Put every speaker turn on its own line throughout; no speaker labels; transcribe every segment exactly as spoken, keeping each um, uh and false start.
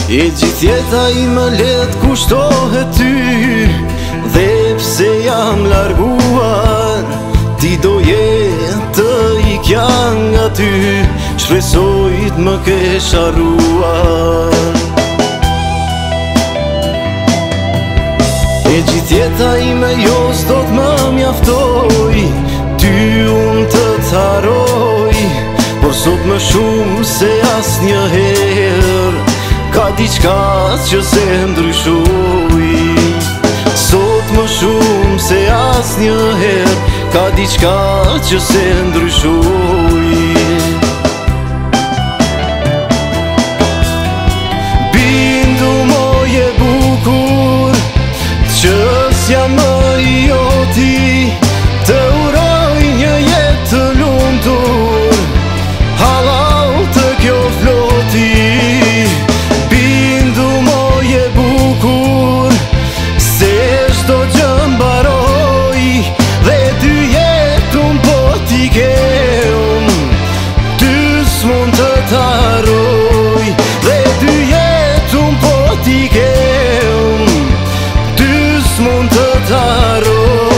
E gjithë jeta i më let kushtohet ty, dhe pse jam larguar, ti do jetë i kja nga ty, shpresojt më ke sharuar. E gjithë jeta i me jo s'do t'më mjaftoj, ty unë të t'haroj, por sot më shumë se as një herë, ka diçka që se ndryshoj. Sot më shumë se as një herë, ka diçka që se ndryshoj. Bindu moje bukur, që s'ja më i joti, të uroj një jetë të lumtur, halal të kjo floti. Bindu moje bukur, se shdo gjë mbaroj, dhe dy jetun po t'i keun, ty s'mund të t'haroj, dhe dy jetun po t'i keun, ty s'mund të t'haroj.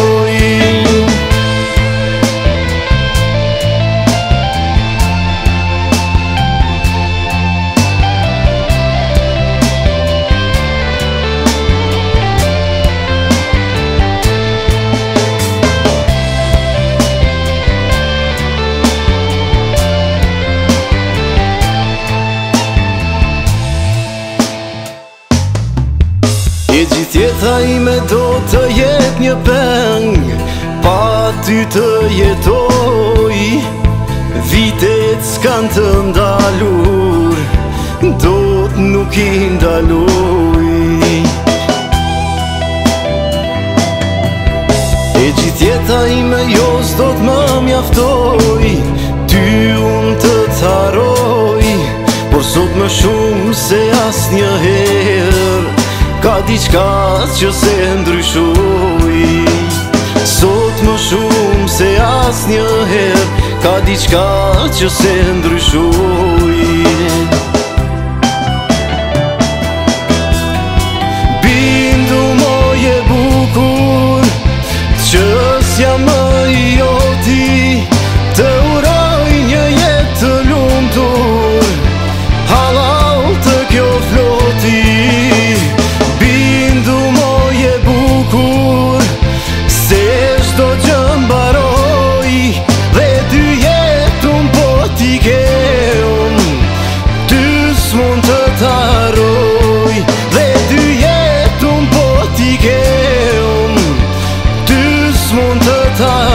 E gjithë jeta ime do të jet një peng, pa ty të jetoj, vitet s'kan të ndalur, do të nuk i ndaloj. E gjithë jeta ime jo s'do të më mjaftoj, ty unë të t'haroj, por sot më shumë se as një herë, ka diçka që se ndryshoj. Sot më shumë se as një herë, ka diçka që se ndryshoj. Bindu moje bukur, që s'ja më i joti, të uroj një jetë të lumtur, halal të kjo floti. Bindu moje bukur, se shdo gjë mbaroj, dhe dy jetun po t'i keun, ty s'mund të t'haroj, dhe dy jetun po t'i keun, ty s'mund të t'haroj.